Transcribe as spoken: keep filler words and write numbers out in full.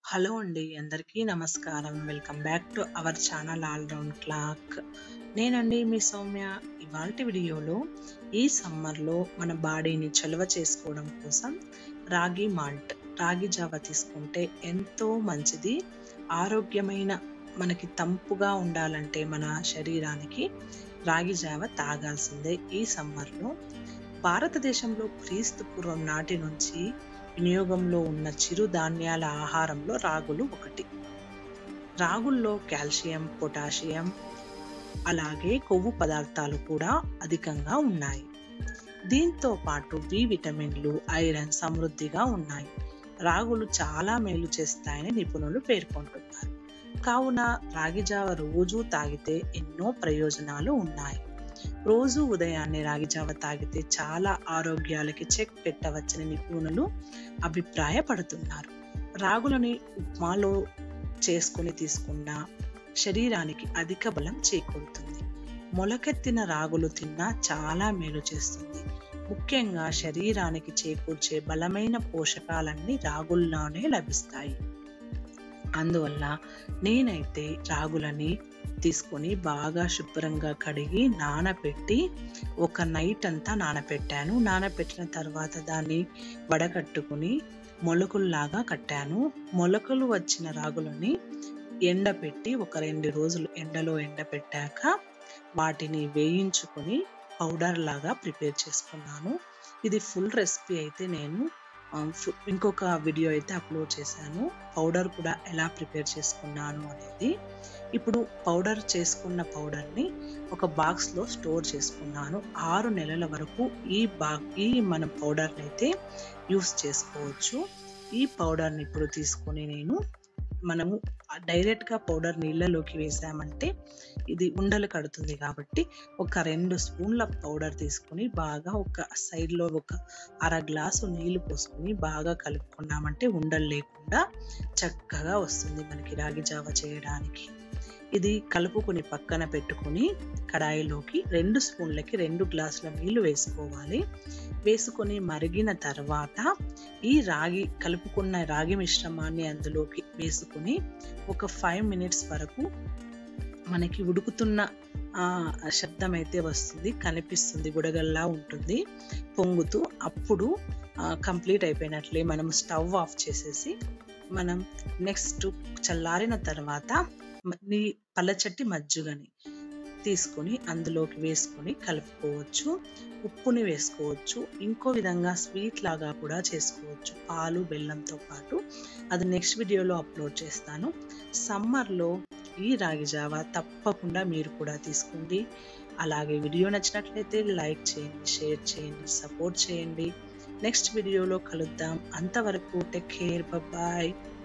Hello అండి. అందరికీ నమస్కారం. Welcome back to our channel all round clock. నేనండి మీ సౌమ్య. ఇవాల్టి వీడియోలో ఈ సమ్మర్‌లో మన బాడీని చలువ చేసుకోవడం కోసం రాగి మాల్ట్, రాగి జావ తీసుకుంటే ఎంతో మంచిది. ఆరోగ్యమైన మనకి తంపుగా ఉండాలంటే మన శరీరానికి రాగి జావ తాగాల్సిందే ఈ సమ్మర్‌లో. భారతదేశంలో క్రీస్తు పూర్వం నాటి నుంచి వినియోగంలో ఉన్న చిరుధాన్యాల ఆహారంలో రాగులు ఒకటి. రాగుల్లో కాల్షియం, పొటాషియం అలాగే కొవ్వు పదార్థాలు కూడా అధికంగా ఉన్నాయి. దీంతో పాటు బి విటమిన్లు, ఐరన్ సమృద్ధిగా ఉన్నాయి. రాగులు చాలా మేలు చేస్తాయని నిపుణులు పేర్కొంటున్నారు. కావున రాగి జావ రోజు తాగితే ఎన్నో ప్రయోజనాలు ఉన్నాయి. రోజు ఉదయాన్నే రాగి జావ తాగితే చాలా ఆరోగ్యాలకి చెక్ పెట్టవచ్చని నిపుణులు అభిప్రాయపడుతున్నారు. రాగులని ఉప్మాలో చేసుకుని తీసుకున్న శరీరానికి అధిక బలం చేకూరుతుంది. మొలకెత్తిన రాగులు తిన్నా చాలా మేలు చేస్తుంది. ముఖ్యంగా శరీరానికి చేకూర్చే బలమైన పోషకాలన్నీ రాగుల్లోనే లభిస్తాయి. అందువల్ల నేనైతే రాగులని తీసుకొని బాగా శుభ్రంగా కడిగి నానబెట్టి ఒక నైట్ అంతా నానబెట్టాను. నానబెట్టిన తర్వాత దాన్ని వడకట్టుకుని మొలకల్లాగా కట్టాను. మొలకలు వచ్చిన రాగులని ఎండపెట్టి ఒక రెండు రోజులు ఎండలో ఎండపెట్టాక వాటిని వేయించుకొని పౌడర్ లాగా ప్రిపేర్ చేసుకున్నాను. ఇది ఫుల్ రెసిపీ అయితే నేను ఇంకొక వీడియో అయితే అప్లోడ్ చేశాను. పౌడర్ కూడా ఎలా ప్రిపేర్ చేసుకున్నాను అనేది. ఇప్పుడు పౌడర్ చేసుకున్న పౌడర్ని ఒక బాక్స్లో స్టోర్ చేసుకున్నాను. ఆరు నెలల వరకు ఈ బా ఈ మన పౌడర్ని అయితే యూస్ చేసుకోవచ్చు. ఈ పౌడర్ని ఇప్పుడు తీసుకొని నేను మనము డైరెక్ట్గా పౌడర్ నీళ్ళలోకి వేసామంటే ఇది ఉండలు కడుతుంది. కాబట్టి ఒక రెండు స్పూన్ల పౌడర్ తీసుకొని బాగా ఒక సైడ్లో ఒక అర గ్లాసు నీళ్లు పోసుకొని బాగా కలుపుకున్నామంటే ఉండలు లేకుండా చక్కగా వస్తుంది మనకి రాగి జావ చేయడానికి. ఇది కలుపుకొని పక్కన పెట్టుకుని కడాయిలోకి రెండు స్పూన్లకి రెండు గ్లాసుల నీళ్లు వేసుకోవాలి. వేసుకొని మరిగిన తర్వాత ఈ రాగి కలుపుకున్న రాగి మిశ్రమాన్ని అందులోకి వేసుకుని ఒక ఫైవ్ మినిట్స్ వరకు మనకి ఉడుకుతున్న శబ్దం అయితే వస్తుంది, కనిపిస్తుంది, బుడగల్లా ఉంటుంది పొంగుతూ. అప్పుడు కంప్లీట్ అయిపోయినట్లే. మనం స్టవ్ ఆఫ్ చేసేసి మనం నెక్స్ట్ చల్లారిన తర్వాత నీ పల్లచట్టి మజ్జిగని తీసుకొని అందులోకి వేసుకొని కలుపుకోవచ్చు. ఉప్పుని వేసుకోవచ్చు. ఇంకో విధంగా స్వీట్ లాగా కూడా చేసుకోవచ్చు, పాలు బెల్లంతో పాటు. అది నెక్స్ట్ వీడియోలో అప్లోడ్ చేస్తాను. సమ్మర్లో ఈ రాగి జావ తప్పకుండా మీరు కూడా తీసుకోండి. అలాగే వీడియో నచ్చినట్లయితే లైక్ చేయండి, షేర్ చేయండి, సపోర్ట్ చేయండి. నెక్స్ట్ వీడియోలో కలుద్దాం. అంతవరకు టేక్ కేర్, బాయ్.